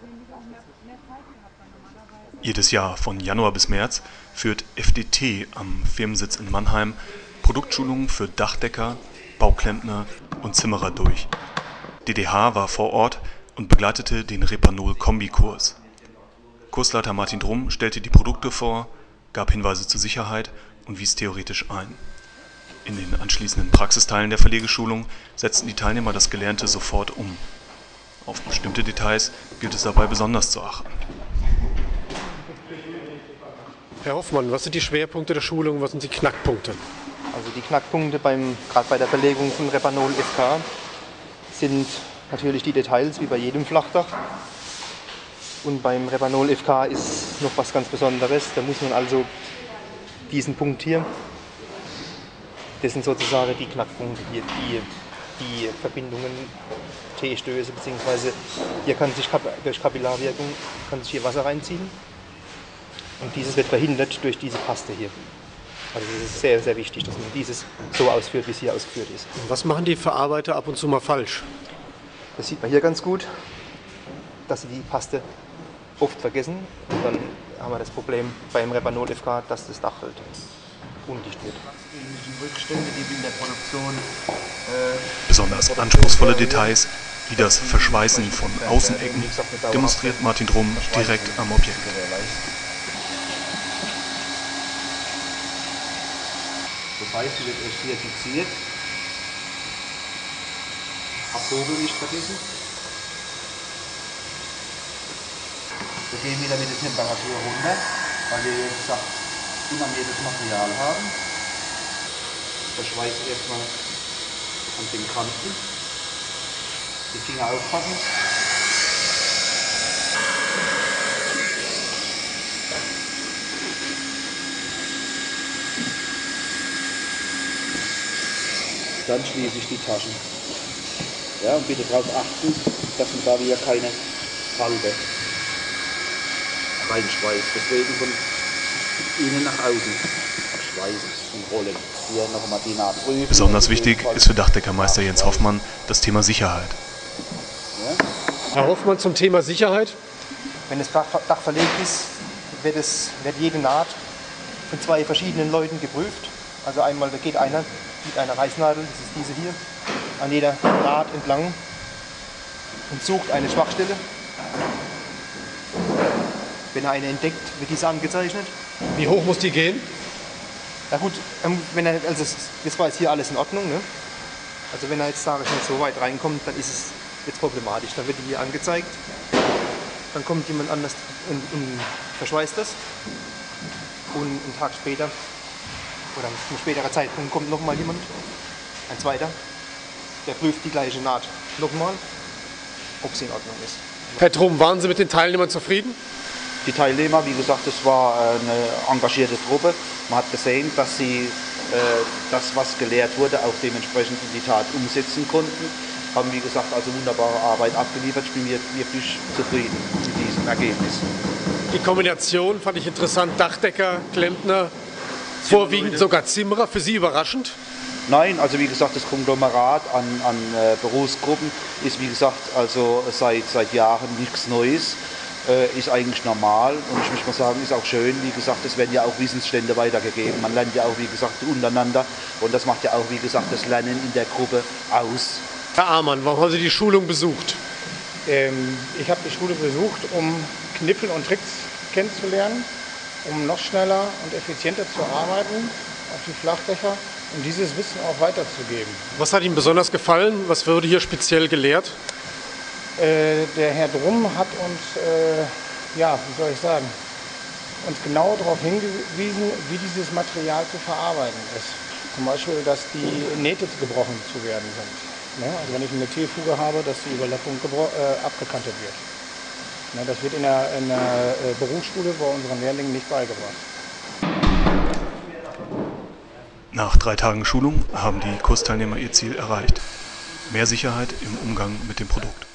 Jedes Jahr von Januar bis März führt FDT am Firmensitz in Mannheim Produktschulungen für Dachdecker, Bauklempner und Zimmerer durch. DDH war vor Ort und begleitete den Repanol-Kombikurs. Kursleiter Martin Drumm stellte die Produkte vor, gab Hinweise zur Sicherheit und wies theoretisch ein. In den anschließenden Praxisteilen der Verlegeschulung setzten die Teilnehmer das Gelernte sofort um. Auf bestimmte Details gilt es dabei besonders zu achten. Herr Hoffmann, was sind die Schwerpunkte der Schulung, was sind die Knackpunkte? Also die Knackpunkte gerade bei der Verlegung von Repanol FK sind natürlich die Details wie bei jedem Flachdach. Und beim Repanol FK ist noch was ganz Besonderes. Da muss man also diesen Punkt hier, das sind sozusagen die Knackpunkte hier, die Verbindungen, T-Stöße, beziehungsweise hier kann sich durch Kapillarwirkung kann sich hier Wasser reinziehen. Und dieses wird verhindert durch diese Paste hier. Also es ist sehr, sehr wichtig, dass man dieses so ausführt, wie es hier ausgeführt ist. Und was machen die Verarbeiter ab und zu mal falsch? Das sieht man hier ganz gut, dass sie die Paste oft vergessen. Und dann haben wir das Problem beim Repanol FK, dass das Dach halt undicht wird. Besonders anspruchsvolle Details, wie das Verschweißen von Außenecken, demonstriert Martin Drumm direkt am Objekt. Das heißt, die wird erst hier fixiert. Abhobel nicht vergessen. Wir gehen wieder mit der Temperatur runter, weil wir jetzt unarmiertes Material haben. Verschweiß erstmal an den Kanten. Die Finger aufpassen. Dann schließe ich die Taschen. Ja, und bitte darauf achten, dass man da wieder keine Falbe reinschweißt. Deswegen von innen nach außen schweißen und rollen. Hier nochmal die Naht prüfen. Besonders wichtig ist für Dachdeckermeister Jens Hoffmann das Thema Sicherheit. Ja. Herr Hoffmann, zum Thema Sicherheit? Wenn das Dach verlegt ist, wird jede Naht von zwei verschiedenen Leuten geprüft. Also einmal, da geht einer mit einer Reißnadel, das ist diese hier, an jeder Naht entlang und sucht eine Schwachstelle. Wenn er eine entdeckt, wird diese angezeichnet. Wie hoch muss die gehen? Na gut, also das war jetzt hier alles in Ordnung. Ne? Also wenn er jetzt, sage ich nicht, so weit reinkommt, dann ist es jetzt problematisch. Dann wird die hier angezeigt, dann kommt jemand anders und verschweißt das. Und einen Tag später oder ein späterer Zeitpunkt kommt nochmal jemand, ein zweiter, der prüft die gleiche Naht nochmal, ob sie in Ordnung ist. Herr Drumm, waren Sie mit den Teilnehmern zufrieden? Die Teilnehmer, wie gesagt, das war eine engagierte Truppe. Man hat gesehen, dass sie das, was gelehrt wurde, auch dementsprechend in die Tat umsetzen konnten. Haben, wie gesagt, also wunderbare Arbeit abgeliefert. Ich bin wirklich zufrieden mit diesem Ergebnis. Die Kombination fand ich interessant. Dachdecker, Klempner, vorwiegend sogar Zimmerer. Für Sie überraschend? Nein, also wie gesagt, das Konglomerat an Berufsgruppen ist, wie gesagt, also seit Jahren nichts Neues. Ist eigentlich normal und ich möchte mal sagen, ist auch schön. Wie gesagt, es werden ja auch Wissensstände weitergegeben. Man lernt ja auch, wie gesagt, untereinander und das macht ja auch, wie gesagt, das Lernen in der Gruppe aus. Herr Amann, warum haben Sie die Schulung besucht? Ich habe die Schule besucht, um Kniffel und Tricks kennenzulernen, um noch schneller und effizienter zu arbeiten auf die Flachdächer und dieses Wissen auch weiterzugeben. Was hat Ihnen besonders gefallen? Was wurde hier speziell gelehrt? Der Herr Drumm hat uns, wie soll ich sagen, uns genau darauf hingewiesen, wie dieses Material zu verarbeiten ist. Zum Beispiel, dass die Nähte gebrochen zu werden sind. Ne? Also wenn ich eine T-Fuge habe, dass die Überlappung abgekantet wird. Ne? Das wird in der Berufsschule bei unseren Lehrlingen nicht beigebracht. Nach 3 Tagen Schulung haben die Kursteilnehmer ihr Ziel erreicht: mehr Sicherheit im Umgang mit dem Produkt.